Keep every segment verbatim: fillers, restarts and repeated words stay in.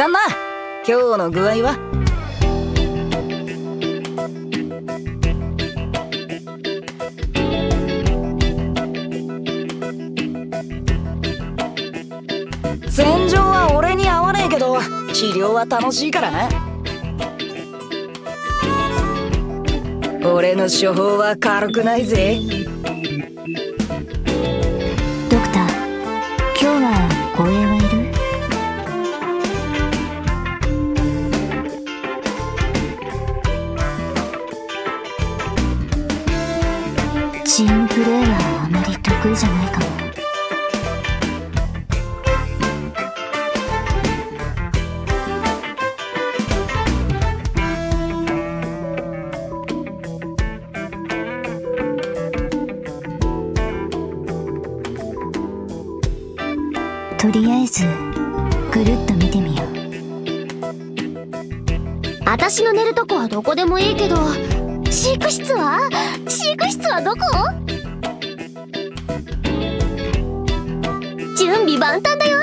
旦那、今日の具合は？戦場は俺に合わねえけど、治療は楽しいからな。俺の処方は軽くないぜ。 ドクター、今日は護衛はいる？チームプレーはあまり得意じゃないかも。とりあえずぐるっと見てみよう。 私の寝るとこはどこでもいいけど、飼育室は飼育室はどこ？準備万端だよ。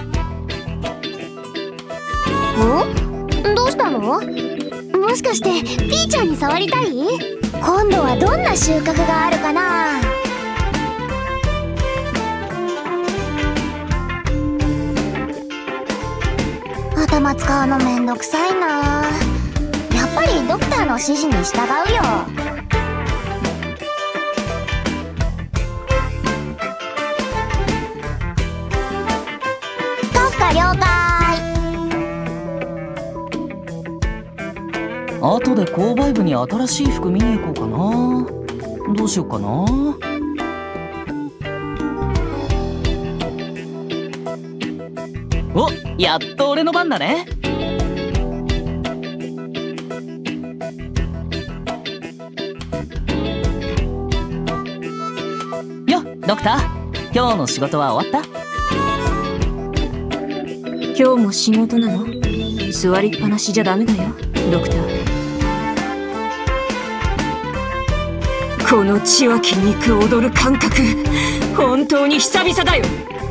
ん？どうしたの？もしかしてピーちゃんに触りたい？今度はどんな収穫があるかな？頭使うのめんどくさいな。やっぱりドクターの指示に従うよ。トフカ了解。 後で購買部に新しい服見に行こうかな。どうしようかな。お、やっと俺の番だね。よっ、ドクター、今日の仕事は終わった？ 今日も仕事なの？座りっぱなしじゃダメだよ、ドクター。この血湧き肉踊る感覚、本当に久々だよ。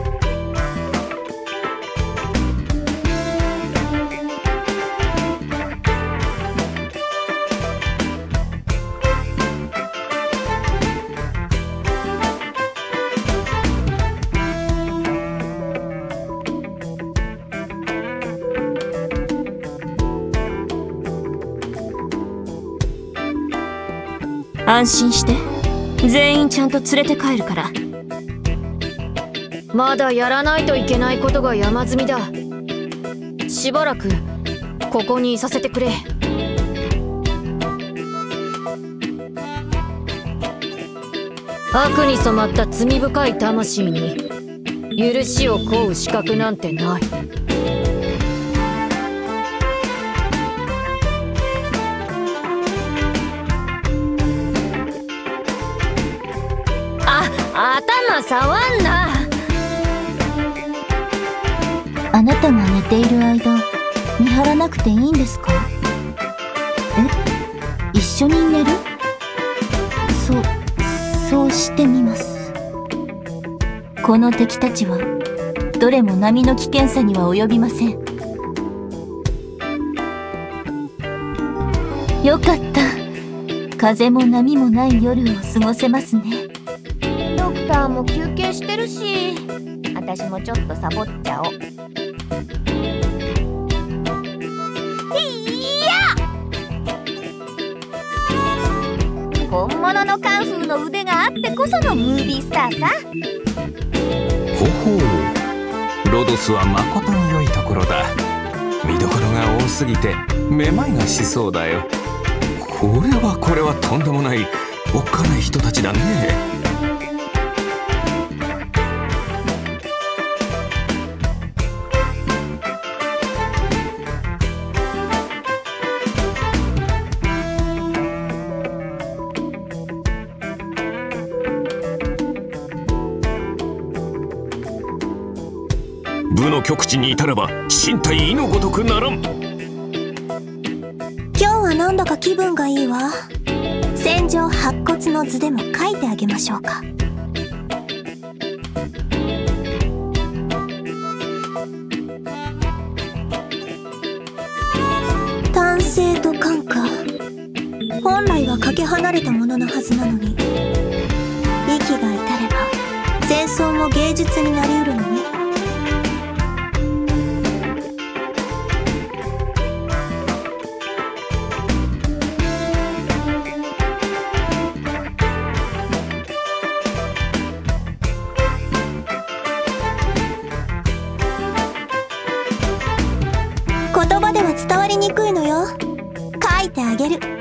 安心して、全員ちゃんと連れて帰るから。 まだやらないといけないことが山積みだ。しばらくここにいさせてくれ。悪に染まった罪深い魂に許しを請う資格なんてない。頭触んな。 あなたが寝ている間、見張らなくていいんですか？え？一緒に寝る？そう、そうしてみます。この敵たちは、どれも波の危険さには及びません。よかった。風も波もない夜を過ごせますね。 ドクターも休憩してるし、私もちょっとサボっちゃおう。いや！本物のカンフーの腕があってこそのムービースターさ。 ほほう、ロドスはまことに良いところだ。見どころが多すぎてめまいがしそうだよ。これはこれはとんでもないおっかない人たちだね。部の極地にいたらば身体異のごとくならん。 今日はなんだか気分がいいわ。戦場白骨の図でも書いてあげましょうか。 れたもののはずなのに、息が至れば戦争も芸術になりうるのね。言葉では伝わりにくいのよ。書いてあげる。